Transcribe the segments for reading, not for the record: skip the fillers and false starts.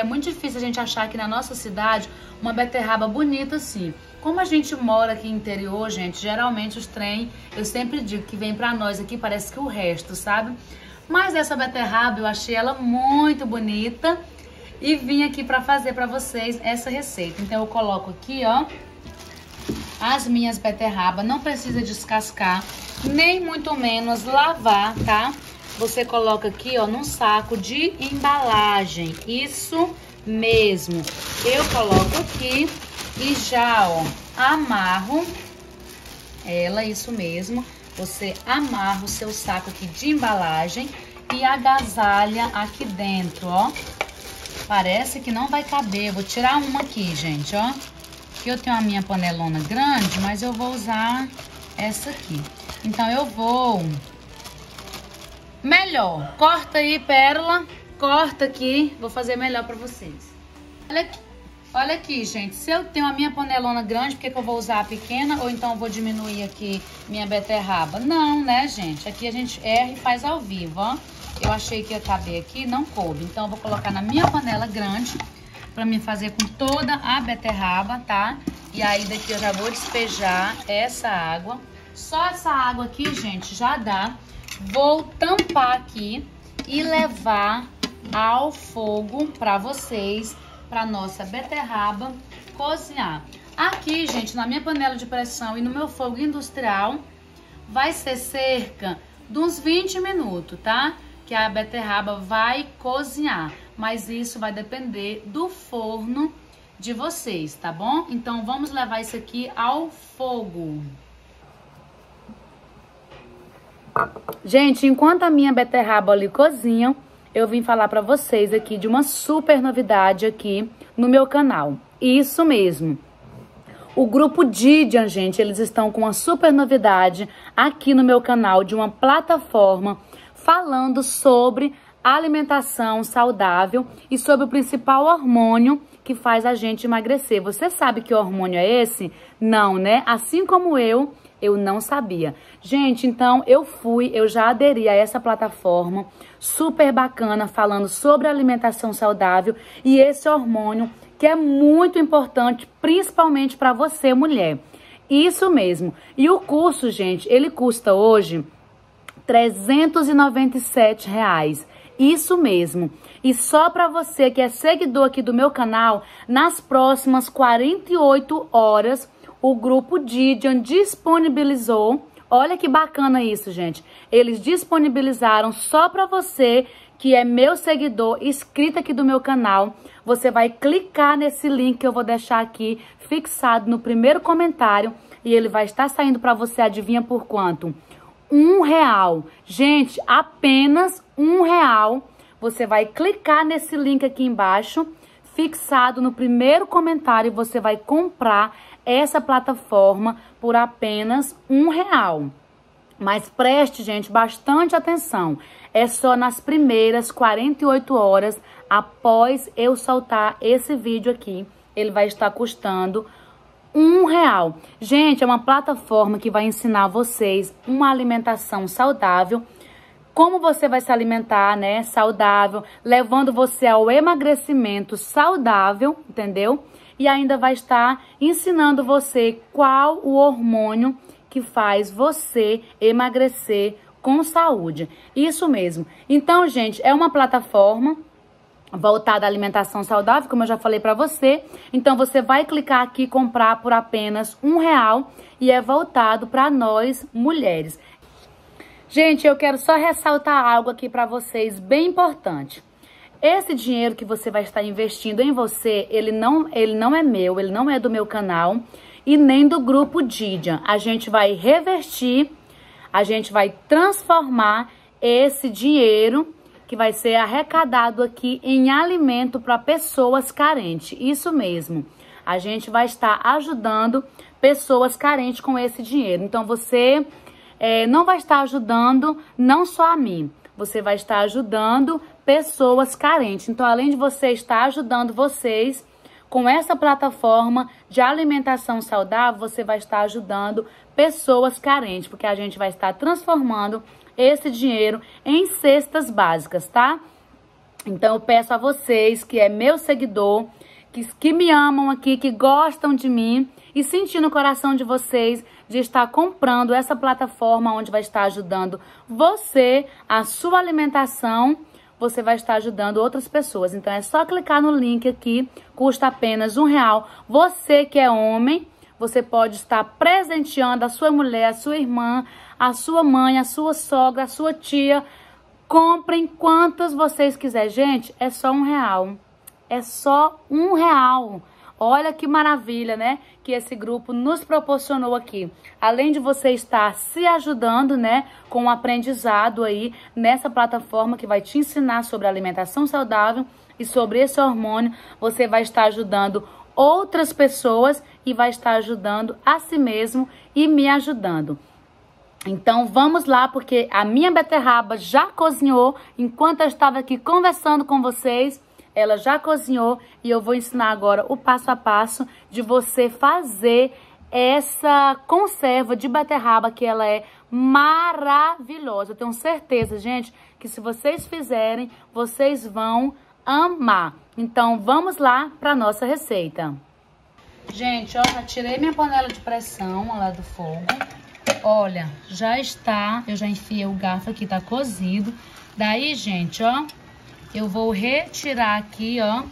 É muito difícil a gente achar aqui na nossa cidade uma beterraba bonita assim. Como a gente mora aqui no interior, gente, geralmente os trem, eu sempre digo que vem pra nós aqui, parece que o resto, sabe? Mas essa beterraba eu achei ela muito bonita e vim aqui pra fazer pra vocês essa receita. Então eu coloco aqui, ó, as minhas beterrabas, não precisa descascar, nem muito menos lavar, tá? Você coloca aqui, ó, num saco de embalagem, isso mesmo. Eu coloco aqui e já, ó, amarro ela, isso mesmo. Você amarra o seu saco aqui de embalagem e agasalha aqui dentro, ó. Parece que não vai caber. Vou tirar uma aqui, gente, ó. Aqui eu tenho a minha panelona grande, mas eu vou usar essa aqui. Então eu vou... Melhor, corta aí, Pérola. Corta aqui, vou fazer melhor pra vocês. Olha aqui, gente, se eu tenho a minha panelona grande, por que eu vou usar a pequena? Ou então eu vou diminuir aqui minha beterraba? Não, né, gente? Aqui a gente erra e faz ao vivo, ó. Eu achei que ia caber aqui, não coube. Então eu vou colocar na minha panela grande pra mim fazer com toda a beterraba, tá? E aí daqui eu já vou despejar essa água. Só essa água aqui, gente, já dá. Vou tampar aqui e levar ao fogo pra vocês, pra nossa beterraba cozinhar. Aqui, gente, na minha panela de pressão e no meu fogo industrial, vai ser cerca de uns 20 minutos, tá? Que a beterraba vai cozinhar. Mas isso vai depender do forno de vocês, tá bom? Então, vamos levar isso aqui ao fogo. Gente, enquanto a minha beterraba ali cozinha, eu vim falar pra vocês aqui de uma super novidade aqui no meu canal. Isso mesmo. O grupo Didian, gente, eles estão com uma super novidade aqui no meu canal de uma plataforma falando sobre alimentação saudável e sobre o principal hormônio que faz a gente emagrecer. Você sabe que hormônio é esse? Não, né? Assim como eu não sabia. Gente, então eu já aderi a essa plataforma super bacana falando sobre alimentação saudável e esse hormônio que é muito importante, principalmente para você, mulher. Isso mesmo. E o curso, gente, ele custa hoje R$397. Isso mesmo. E só para você que é seguidor aqui do meu canal, nas próximas 48 horas, o grupo Didian disponibilizou. Olha que bacana isso, gente. Eles disponibilizaram só para você que é meu seguidor, inscrito aqui do meu canal. Você vai clicar nesse link que eu vou deixar aqui fixado no primeiro comentário e ele vai estar saindo para você, adivinha por quanto? R$1. Gente, apenas R$1. Você vai clicar nesse link aqui embaixo, fixado no primeiro comentário, e você vai comprar essa plataforma por apenas R$1. Mas preste, gente, bastante atenção. É só nas primeiras 48 horas após eu soltar esse vídeo aqui. Ele vai estar custando R$1. Gente, é uma plataforma que vai ensinar vocês uma alimentação saudável. Como você vai se alimentar, né? Saudável, levando você ao emagrecimento saudável, entendeu? E ainda vai estar ensinando você qual o hormônio que faz você emagrecer com saúde. Isso mesmo. Então, gente, é uma plataforma voltada à alimentação saudável, como eu já falei pra você. Então, você vai clicar aqui e comprar por apenas R$1 e é voltado para nós, mulheres. Gente, eu quero só ressaltar algo aqui pra vocês, bem importante. Esse dinheiro que você vai estar investindo em você, ele não é meu, ele não é do meu canal e nem do grupo Didian. A gente vai revertir, a gente vai transformar esse dinheiro que vai ser arrecadado aqui em alimento para pessoas carentes. Isso mesmo. A gente vai estar ajudando pessoas carentes com esse dinheiro. Então, você não vai estar ajudando não só a mim, você vai estar ajudando pessoas carentes. Então, além de você estar ajudando vocês com essa plataforma de alimentação saudável, você vai estar ajudando pessoas carentes, porque a gente vai estar transformando esse dinheiro em cestas básicas, tá? Então eu peço a vocês, que é meu seguidor, que me amam aqui, que gostam de mim e sentir no coração de vocês de estar comprando essa plataforma onde vai estar ajudando você, a sua alimentação, você vai estar ajudando outras pessoas. Então é só clicar no link aqui, custa apenas R$1. Você que é homem, você pode estar presenteando a sua mulher, a sua irmã, a sua mãe, a sua sogra, a sua tia. Comprem quantas vocês quiserem. Gente, é só R$1. É só R$1. Olha que maravilha, né? Que esse grupo nos proporcionou aqui. Além de você estar se ajudando, né? Com o aprendizado aí nessa plataforma que vai te ensinar sobre alimentação saudável e sobre esse hormônio. Você vai estar ajudando outras pessoas e vai estar ajudando a si mesmo e me ajudando. Então vamos lá, porque a minha beterraba já cozinhou enquanto eu estava aqui conversando com vocês. Ela já cozinhou e eu vou ensinar agora o passo a passo de você fazer essa conserva de beterraba, que ela é maravilhosa. Eu tenho certeza, gente, que se vocês fizerem, vocês vão amar. Então vamos lá para nossa receita. Gente, ó, já tirei minha panela de pressão lá do fogo. Olha, já está, eu já enfiei o garfo aqui, tá cozido. Daí, gente, ó, eu vou retirar aqui, ó,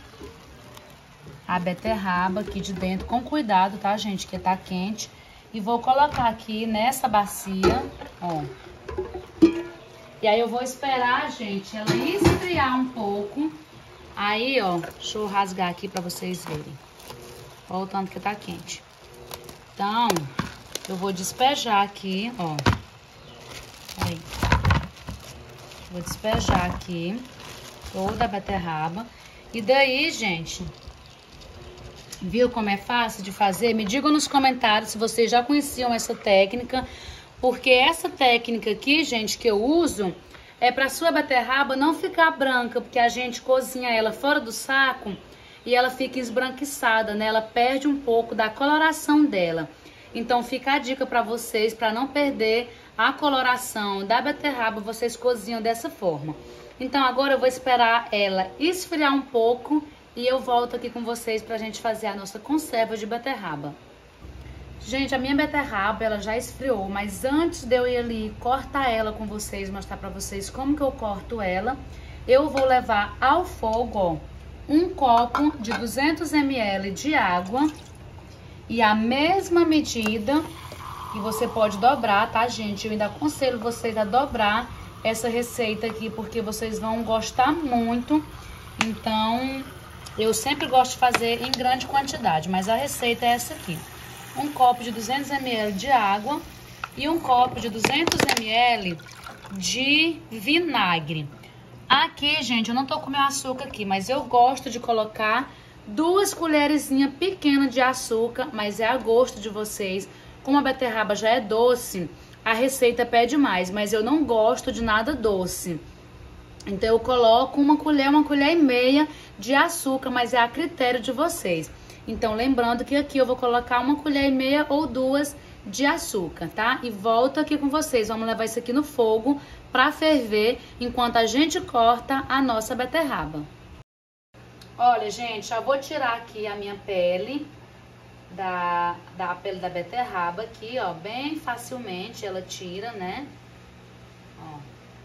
a beterraba aqui de dentro, com cuidado, tá, gente, que tá quente. E vou colocar aqui nessa bacia, ó. E aí eu vou esperar, gente, ela esfriar um pouco. Aí, ó, deixa eu rasgar aqui pra vocês verem. Olha o tanto que tá quente. Então, eu vou despejar aqui, ó. Aí. Vou despejar aqui toda a beterraba. E daí, gente, viu como é fácil de fazer? Me digam nos comentários se vocês já conheciam essa técnica. Porque essa técnica aqui, gente, que eu uso, é pra sua beterraba não ficar branca. Porque a gente cozinha ela fora do saco e ela fica esbranquiçada, né? Ela perde um pouco da coloração dela. Então fica a dica pra vocês, pra não perder a coloração da beterraba, vocês cozinham dessa forma. Então agora eu vou esperar ela esfriar um pouco e eu volto aqui com vocês pra gente fazer a nossa conserva de beterraba. Gente, a minha beterraba, ela já esfriou, mas antes de eu ir ali cortar ela com vocês, mostrar pra vocês como que eu corto ela, eu vou levar ao fogo, ó, um copo de 200 ml de água e a mesma medida, e você pode dobrar, tá, gente? Eu ainda aconselho vocês a dobrar essa receita aqui, porque vocês vão gostar muito. Então, eu sempre gosto de fazer em grande quantidade, mas a receita é essa aqui. Um copo de 200 ml de água e um copo de 200 ml de vinagre. Aqui, gente, eu não tô com meu açúcar aqui, mas eu gosto de colocar 2 colherzinhas pequenas de açúcar, mas é a gosto de vocês. Como a beterraba já é doce, a receita pede mais, mas eu não gosto de nada doce. Então eu coloco uma colher e meia de açúcar, mas é a critério de vocês. Então lembrando que aqui eu vou colocar 1,5 colher ou 2 de açúcar, tá? E volto aqui com vocês, vamos levar isso aqui no fogo pra ferver enquanto a gente corta a nossa beterraba. Olha, gente, já vou tirar aqui a minha pele da pele da beterraba aqui, ó, bem facilmente ela tira, né? Ó.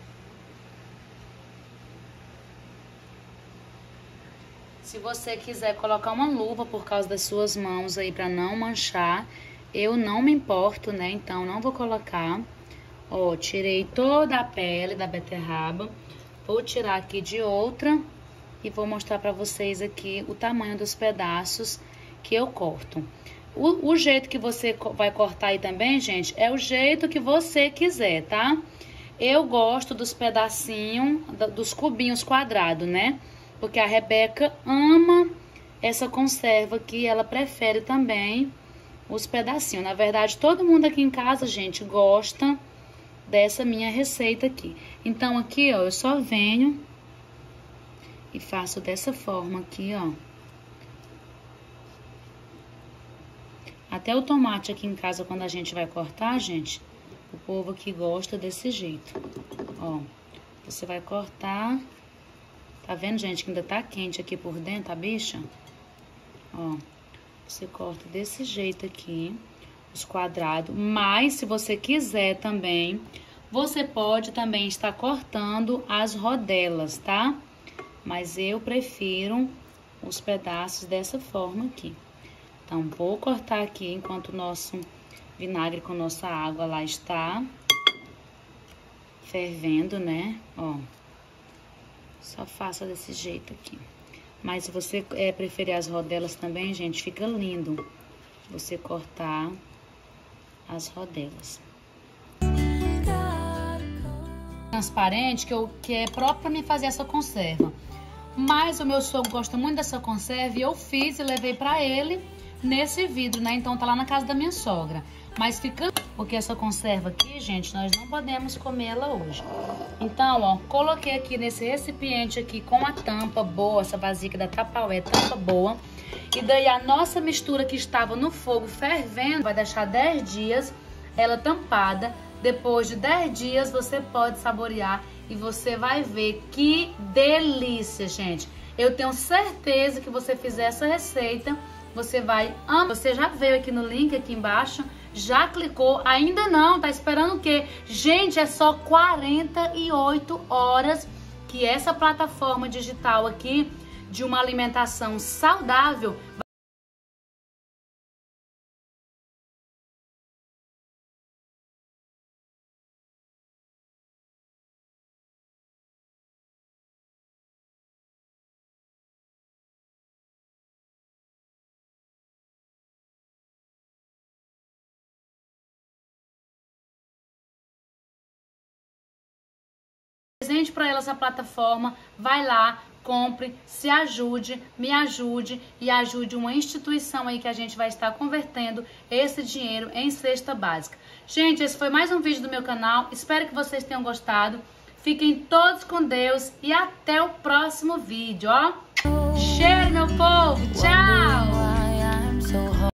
Se você quiser colocar uma luva por causa das suas mãos aí pra não manchar, eu não me importo, né? Então não vou colocar. Ó, tirei toda a pele da beterraba. Vou tirar aqui de outra e vou mostrar pra vocês aqui o tamanho dos pedaços que eu corto. O jeito que você vai cortar aí também, gente, é o jeito que você quiser, tá? Eu gosto dos pedacinhos, dos cubinhos quadrados, né? Porque a Rebeca ama essa conserva aqui, ela prefere também os pedacinhos. Na verdade, todo mundo aqui em casa, gente, gosta dessa minha receita aqui. Então, aqui, ó, eu só venho e faço dessa forma aqui, ó. Até o tomate aqui em casa, quando a gente vai cortar, gente, o povo aqui gosta desse jeito. Ó, você vai cortar, Tá vendo, gente, que ainda tá quente aqui por dentro a bicha? Ó, você corta desse jeito aqui, os quadrados. Mas, se você quiser também, você pode também estar cortando as rodelas, tá? Mas eu prefiro os pedaços dessa forma aqui. Então, vou cortar aqui enquanto o nosso vinagre com nossa água lá está fervendo, né? Ó, só faça desse jeito aqui. Mas se você preferir as rodelas também, gente, fica lindo você cortar as rodelas. Transparente, que é próprio pra mim fazer essa conserva. Mas o meu sogro gosta muito dessa conserva e eu fiz e levei pra ele nesse vidro, né? Então tá lá na casa da minha sogra. Mas fica... Porque essa conserva aqui, gente, nós não podemos comer ela hoje. Então, ó, coloquei aqui nesse recipiente aqui com a tampa boa, essa vasilha da Tupperware, tampa boa. E daí a nossa mistura que estava no fogo fervendo, vai deixar 10 dias ela tampada. Depois de 10 dias você pode saborear e você vai ver que delícia, gente. Eu tenho certeza que você fizer essa receita, você vai amar. Você já veio aqui no link aqui embaixo, já clicou, ainda não, tá esperando o quê? Gente, é só 48 horas que essa plataforma digital aqui de uma alimentação saudável presente para ela essa plataforma. Vai lá, compre, se ajude, me ajude e ajude uma instituição aí que a gente vai estar convertendo esse dinheiro em cesta básica. Gente, esse foi mais um vídeo do meu canal. Espero que vocês tenham gostado. Fiquem todos com Deus e até o próximo vídeo, ó. Cheiro, meu povo. Tchau!